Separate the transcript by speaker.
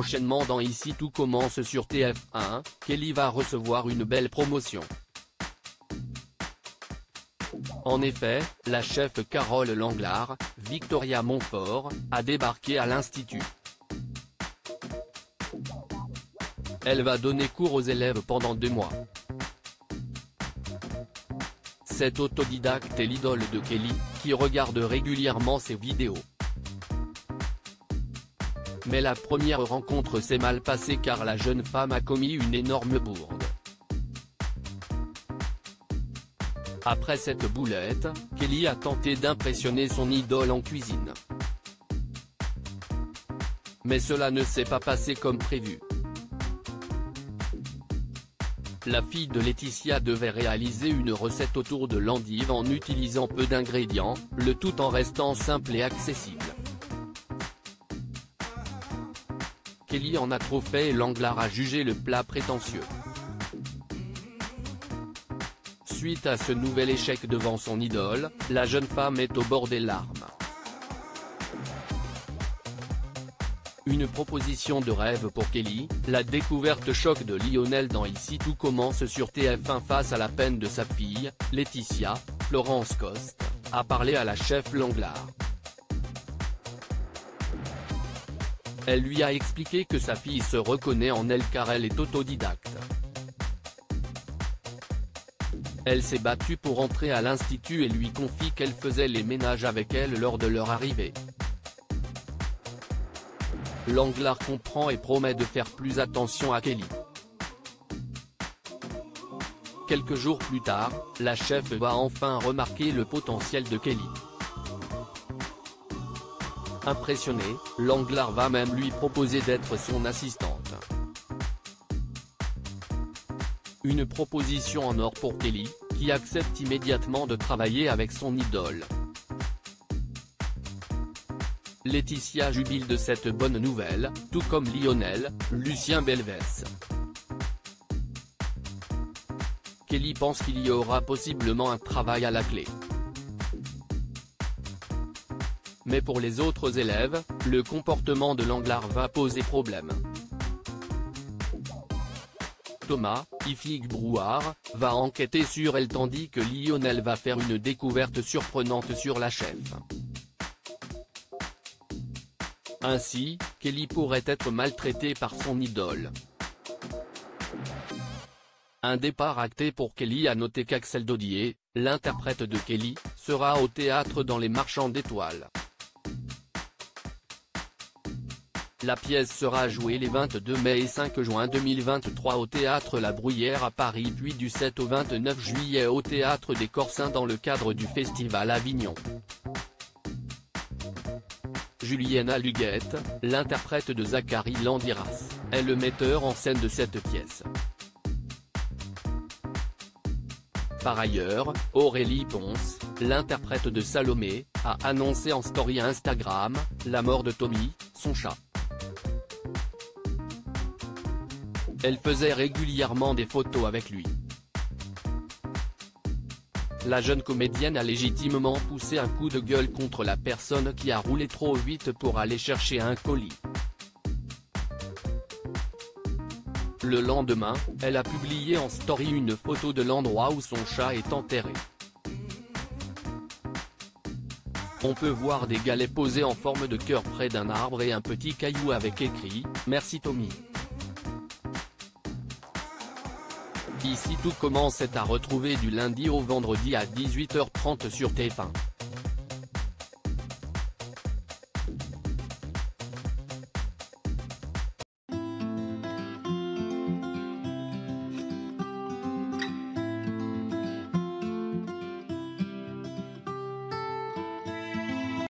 Speaker 1: prochainement dans Ici tout commence sur TF1, Kelly va recevoir une belle promotion. En effet, la chef Carole Langlard, Victoria Montfort, a débarqué à l'Institut. Elle va donner cours aux élèves pendant 2 mois. Cette autodidacte est l'idole de Kelly, qui regarde régulièrement ses vidéos. Mais la première rencontre s'est mal passée car la jeune femme a commis une énorme bourde. Après cette boulette, Kelly a tenté d'impressionner son idole en cuisine. Mais cela ne s'est pas passé comme prévu. La fille de Laetitia devait réaliser une recette autour de l'endive en utilisant peu d'ingrédients, le tout en restant simple et accessible. Kelly en a trop fait et Langlard a jugé le plat prétentieux. Suite à ce nouvel échec devant son idole, la jeune femme est au bord des larmes. Une proposition de rêve pour Kelly, la découverte choc de Lionel dans Ici tout commence sur TF1 face à la peine de sa fille, Laetitia, Florence Coste, a parlé à la chef Langlard. Elle lui a expliqué que sa fille se reconnaît en elle car elle est autodidacte. Elle s'est battue pour entrer à l'institut et lui confie qu'elle faisait les ménages avec elle lors de leur arrivée. Langlard comprend et promet de faire plus attention à Kelly. Quelques jours plus tard, la chef va enfin remarquer le potentiel de Kelly. Impressionné, Langlard va même lui proposer d'être son assistante. Une proposition en or pour Kelly, qui accepte immédiatement de travailler avec son idole. Laetitia jubile de cette bonne nouvelle, tout comme Lionel, Lucien Belvès. Kelly pense qu'il y aura possiblement un travail à la clé. Mais pour les autres élèves, le comportement de Langlard va poser problème. Thomas, Ifig Brouard, va enquêter sur elle tandis que Lionel va faire une découverte surprenante sur la chef. Ainsi, Kelly pourrait être maltraitée par son idole. Un départ acté pour Kelly. A noter qu'Axel Dodier, l'interprète de Kelly, sera au théâtre dans Les Marchands d'étoiles. La pièce sera jouée les 22 mai et 5 juin 2023 au théâtre La Bruyère à Paris puis du 7 au 29 juillet au théâtre des Corsins dans le cadre du festival Avignon. Juliana Luguette, l'interprète de Zachary Landiras, est le metteur en scène de cette pièce. Par ailleurs, Aurélie Ponce, l'interprète de Salomé, a annoncé en story Instagram, la mort de Tommy, son chat. Elle faisait régulièrement des photos avec lui. La jeune comédienne a légitimement poussé un coup de gueule contre la personne qui a roulé trop vite pour aller chercher un colis. Le lendemain, elle a publié en story une photo de l'endroit où son chat est enterré. On peut voir des galets posés en forme de cœur près d'un arbre et un petit caillou avec écrit « Merci Tommy ». Ici tout commence est à retrouver du lundi au vendredi à 18h30 sur TF1.